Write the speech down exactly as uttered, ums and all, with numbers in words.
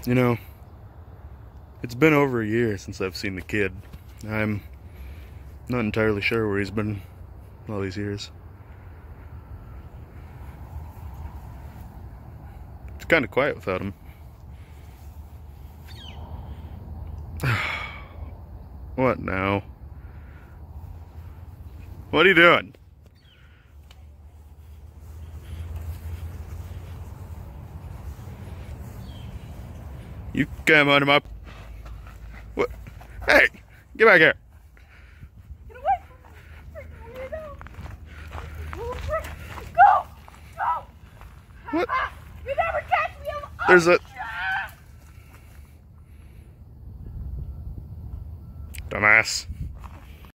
You know, it's been over a year since I've seen the kid. I'm not entirely sure where he's been all these years. It's kind of quiet without him. What now? What are you doing? You come out of my... What? Hey! Get back here! Get away from me! Go! Go! What? You never catch me! I'm There's a...